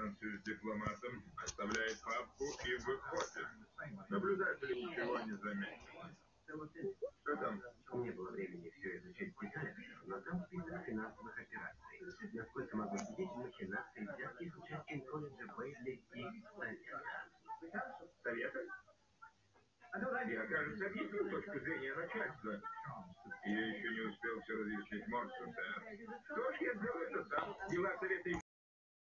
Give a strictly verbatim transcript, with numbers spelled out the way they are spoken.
станцию с дипломатом, оставляет папку и выходит. Наблюдатель ничего не заметил. Что там? Не было времени все изучить в деталях, но там список финансовых операций. Насколько могу судить, махинации взятки с участием колледжа Бейли и Совета. Совета? Я, кажется, объяснил точку зрения начальства. Я еще не успел все разъяснить Морсу, сэр. Что ж, я сделаю это сам. Дела совета